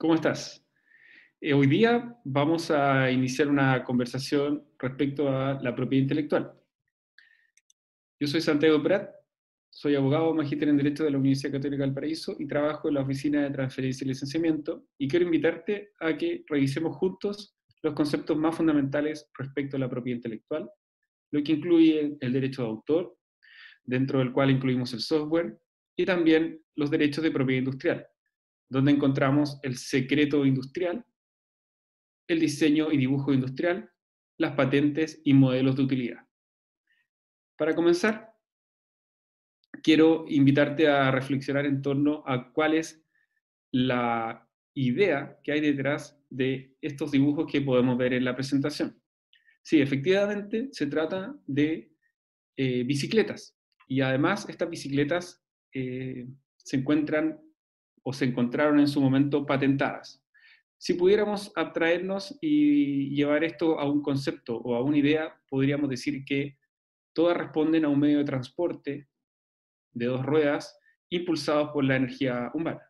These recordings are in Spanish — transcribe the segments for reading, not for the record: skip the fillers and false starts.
¿Cómo estás? Hoy día vamos a iniciar una conversación respecto a la propiedad intelectual. Yo soy Santiago Prat, soy abogado, magíster en Derecho de la Universidad Católica del Paraíso y trabajo en la Oficina de Transferencia y Licenciamiento, y quiero invitarte a que revisemos juntos los conceptos más fundamentales respecto a la propiedad intelectual, lo que incluye el derecho de autor, dentro del cual incluimos el software, y también los derechos de propiedad industrial, donde encontramos el secreto industrial, el diseño y dibujo industrial, las patentes y modelos de utilidad. Para comenzar, quiero invitarte a reflexionar en torno a cuál es la idea que hay detrás de estos dibujos que podemos ver en la presentación. Sí, efectivamente se trata de bicicletas, y además estas bicicletas se encuentran o se encontraron en su momento patentadas. Si pudiéramos abstraernos y llevar esto a un concepto o a una idea, podríamos decir que todas responden a un medio de transporte de dos ruedas impulsados por la energía humana.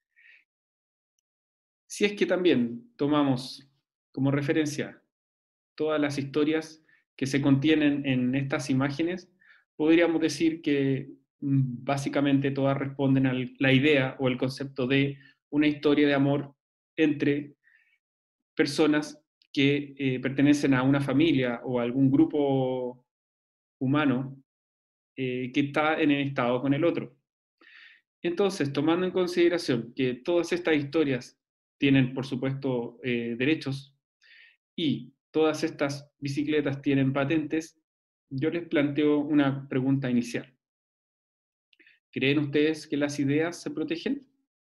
Si es que también tomamos como referencia todas las historias que se contienen en estas imágenes, podríamos decir que básicamente todas responden a la idea o el concepto de una historia de amor entre personas que pertenecen a una familia o a algún grupo humano que está enemistado con el otro. Entonces, tomando en consideración que todas estas historias tienen, por supuesto, derechos y todas estas bicicletas tienen patentes, yo les planteo una pregunta inicial. ¿Creen ustedes que las ideas se protegen?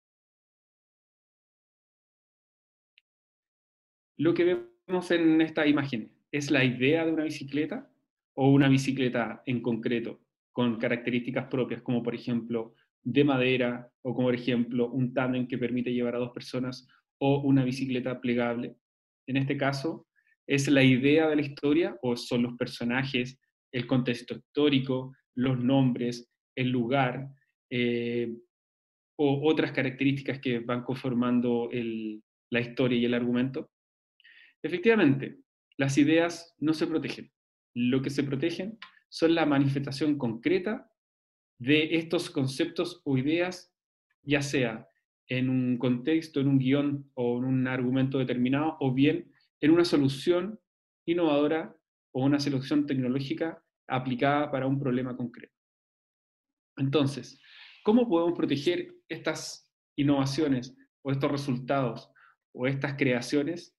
Lo que vemos en esta imagen, ¿es la idea de una bicicleta o una bicicleta en concreto con características propias, como por ejemplo de madera, o como por ejemplo un tándem que permite llevar a dos personas, o una bicicleta plegable? En este caso, ¿es la idea de la historia o son los personajes, el contexto histórico, los nombres, el lugar, eh, o otras características que van conformando la historia y el argumento? Efectivamente, las ideas no se protegen. Lo que se protegen son la manifestación concreta de estos conceptos o ideas, ya sea en un contexto, en un guión o en un argumento determinado, o bien en una solución innovadora o una solución tecnológica aplicada para un problema concreto. Entonces, ¿cómo podemos proteger estas innovaciones o estos resultados o estas creaciones?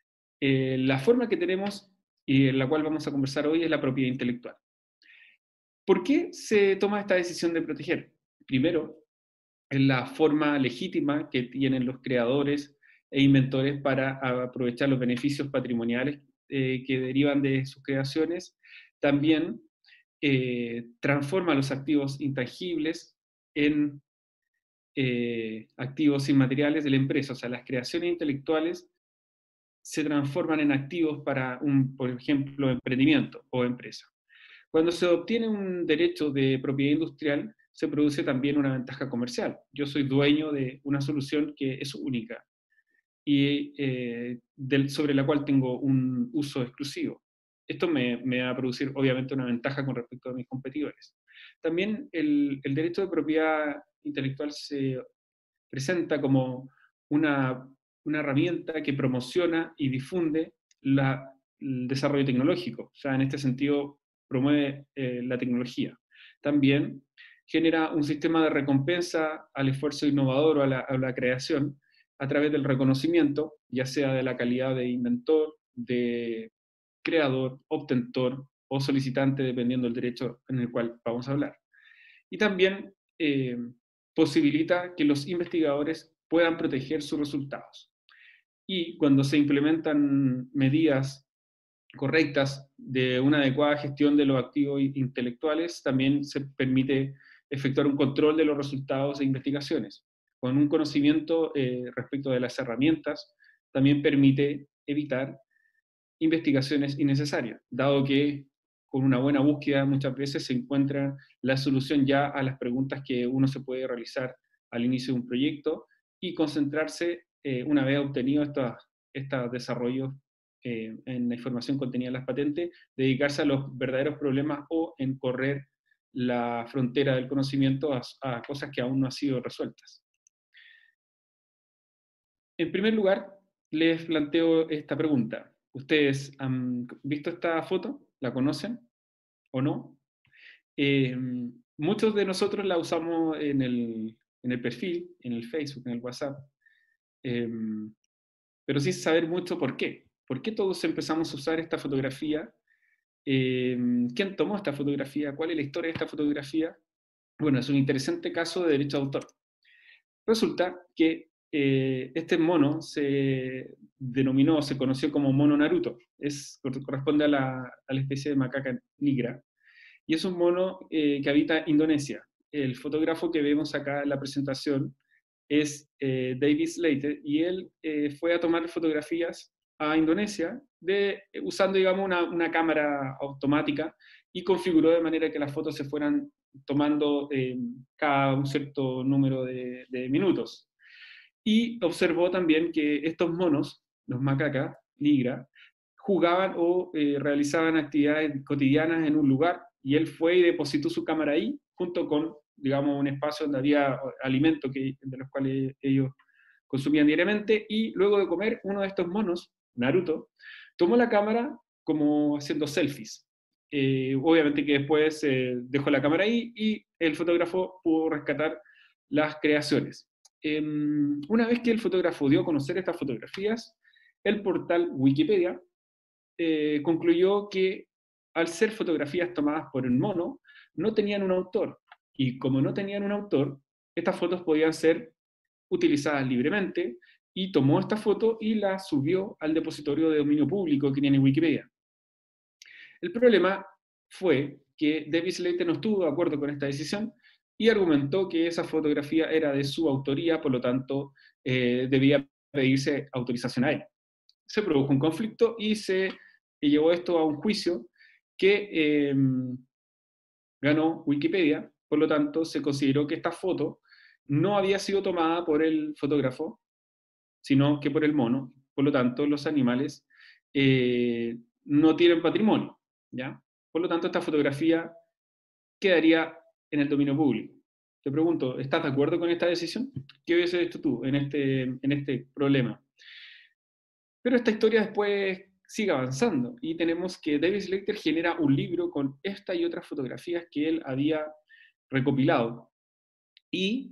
La forma que tenemos y en la cual vamos a conversar hoy es la propiedad intelectual. ¿Por qué se toma esta decisión de proteger? Primero, es la forma legítima que tienen los creadores e inventores para aprovechar los beneficios patrimoniales que derivan de sus creaciones. También transforma los activos intangibles en activos inmateriales de la empresa. O sea, las creaciones intelectuales se transforman en activos para un, por ejemplo, emprendimiento o empresa. Cuando se obtiene un derecho de propiedad industrial, se produce también una ventaja comercial. Yo soy dueño de una solución que es única y sobre la cual tengo un uso exclusivo. Esto me va a producir obviamente una ventaja con respecto a mis competidores. También el derecho de propiedad intelectual se presenta como una, una herramienta que promociona y difunde el desarrollo tecnológico. O sea, en este sentido, promueve la tecnología. También genera un sistema de recompensa al esfuerzo innovador o a la creación a través del reconocimiento, ya sea de la calidad de inventor, de creador, obtentor o solicitante, dependiendo del derecho en el cual vamos a hablar. Y también posibilita que los investigadores puedan proteger sus resultados. Y cuando se implementan medidas correctas de una adecuada gestión de los activos intelectuales, también se permite efectuar un control de los resultados de investigaciones. Con un conocimiento respecto de las herramientas, también permite evitar investigaciones innecesarias, dado que con una buena búsqueda muchas veces se encuentra la solución ya a las preguntas que uno se puede realizar al inicio de un proyecto y concentrarse una vez obtenido estos desarrollos en la información contenida en las patentes, dedicarse a los verdaderos problemas o en correr la frontera del conocimiento a cosas que aún no han sido resueltas. En primer lugar, les planteo esta pregunta. ¿Ustedes han visto esta foto? ¿La conocen o no? Eh, Muchos de nosotros la usamos en el perfil, en el Facebook, en el WhatsApp, eh, pero sin saber mucho por qué. ¿Por qué todos empezamos a usar esta fotografía? ¿Quién tomó esta fotografía? ¿Cuál es la historia de esta fotografía? Bueno, es un interesante caso de derecho de autor. Resulta que este mono se denominó, se conoció como mono Naruto. Corresponde a la especie de macaca negra. Y es un mono que habita Indonesia. El fotógrafo que vemos acá en la presentación es David Slater, y él fue a tomar fotografías a Indonesia usando, digamos, una cámara automática, y configuró de manera que las fotos se fueran tomando cada un cierto número de minutos. Y observó también que estos monos, los macacas nigra, jugaban o realizaban actividades cotidianas en un lugar, y él fue y depositó su cámara ahí, junto con, digamos, un espacio donde había alimentos de los cuales ellos consumían diariamente, y luego de comer, uno de estos monos, Naruto, tomó la cámara como haciendo selfies. Obviamente que después dejó la cámara ahí y el fotógrafo pudo rescatar las creaciones. Una vez que el fotógrafo dio a conocer estas fotografías, el portal Wikipedia concluyó que al ser fotografías tomadas por el mono, no tenían un autor. Y como no tenían un autor, estas fotos podían ser utilizadas libremente, y tomó esta foto y la subió al depositorio de dominio público que tiene Wikipedia. El problema fue que David Slater no estuvo de acuerdo con esta decisión y argumentó que esa fotografía era de su autoría, por lo tanto debía pedirse autorización a él. Se produjo un conflicto y se llevó esto a un juicio que ganó Wikipedia. Por lo tanto, se consideró que esta foto no había sido tomada por el fotógrafo, sino que por el mono. Por lo tanto, los animales no tienen patrimonio, ¿ya? Por lo tanto, esta fotografía quedaría en el dominio público. Te pregunto, ¿estás de acuerdo con esta decisión? ¿Qué hubiese hecho tú en este problema? Pero esta historia después sigue avanzando, y tenemos que David Slater genera un libro con esta y otras fotografías que él había recopilado. Y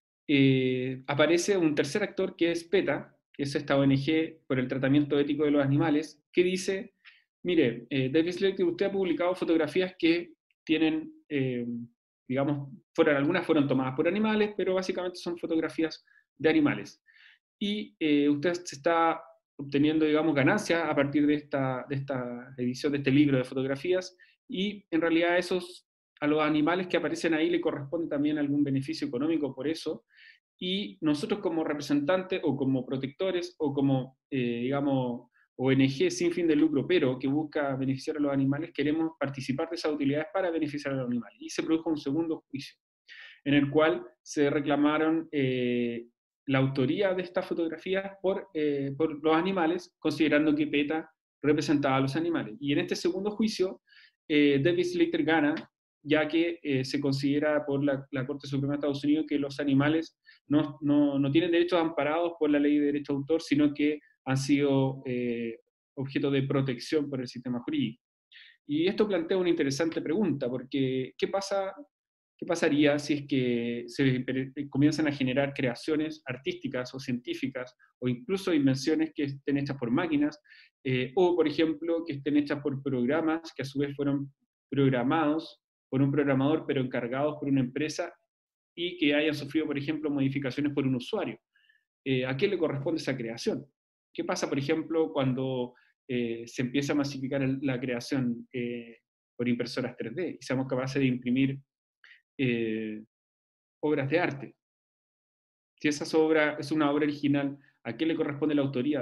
aparece un tercer actor que es PETA, que es esta ONG por el tratamiento ético de los animales, que dice, mire, David Slater, usted ha publicado fotografías que tienen, digamos, algunas fueron tomadas por animales, pero básicamente son fotografías de animales. Y usted se está obteniendo, digamos, ganancias a partir de esta edición, de este libro de fotografías, y en realidad a los animales que aparecen ahí le corresponde también algún beneficio económico por eso, y nosotros como representantes o como protectores o como, digamos, ONG sin fin de lucro, pero que busca beneficiar a los animales, queremos participar de esas utilidades para beneficiar a los animales. Y se produjo un segundo juicio, en el cual se reclamaron la autoría de estas fotografías por los animales, considerando que PETA representaba a los animales. Y en este segundo juicio, David Slater gana, ya que se considera por la Corte Suprema de Estados Unidos que los animales no tienen derechos amparados por la ley de derecho de autor, sino que han sido objeto de protección por el sistema jurídico. Y esto plantea una interesante pregunta, porque ¿qué pasaría si es que se comienzan a generar creaciones artísticas o científicas, o incluso invenciones que estén hechas por máquinas, o por ejemplo que estén hechas por programas que a su vez fueron programados por un programador pero encargados por una empresa, y que hayan sufrido, por ejemplo, modificaciones por un usuario? ¿A quién le corresponde esa creación? ¿Qué pasa, por ejemplo, cuando se empieza a masificar la creación por impresoras 3D y seamos capaces de imprimir eh, obras de arte? Si esa obra es una obra original, ¿a quién le corresponde la autoría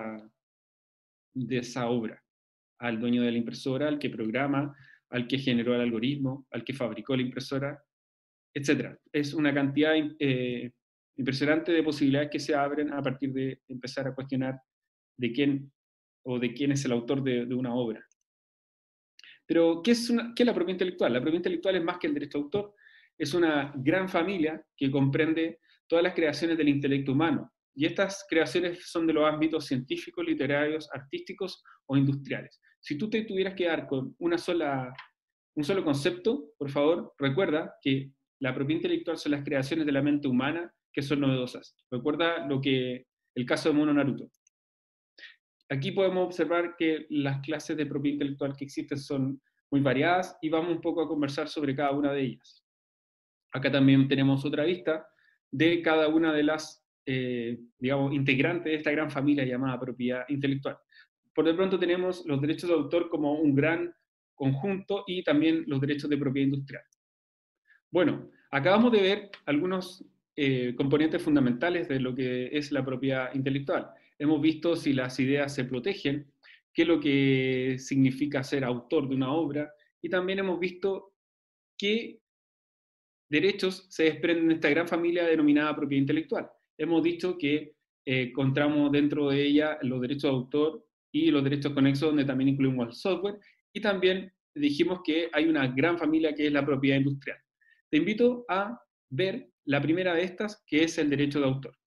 de esa obra? ¿Al dueño de la impresora, al que programa, al que generó el algoritmo, al que fabricó la impresora, etcétera? Es una cantidad Impresionante de posibilidades que se abren a partir de empezar a cuestionar de quién o de quién es el autor de una obra. Pero, ¿qué es la propiedad intelectual? La propiedad intelectual es más que el derecho de autor, es una gran familia que comprende todas las creaciones del intelecto humano. Y estas creaciones son de los ámbitos científicos, literarios, artísticos o industriales. Si tú te tuvieras que dar con un solo concepto, por favor, recuerda que la propiedad intelectual son las creaciones de la mente humana que son novedosas. Recuerda el caso de Mono Naruto. Aquí podemos observar que las clases de propiedad intelectual que existen son muy variadas y vamos un poco a conversar sobre cada una de ellas. Acá también tenemos otra vista de cada una de las, digamos, integrantes de esta gran familia llamada propiedad intelectual. Por de pronto tenemos los derechos de autor como un gran conjunto y también los derechos de propiedad industrial. Bueno, acabamos de ver algunos componentes fundamentales de lo que es la propiedad intelectual. Hemos visto si las ideas se protegen, qué es lo que significa ser autor de una obra, y también hemos visto qué derechos se desprenden de esta gran familia denominada propiedad intelectual. Hemos dicho que encontramos dentro de ella los derechos de autor y los derechos conexos, donde también incluimos el software, y también dijimos que hay una gran familia que es la propiedad industrial. Te invito a ver la primera de estas, que es el derecho de autor.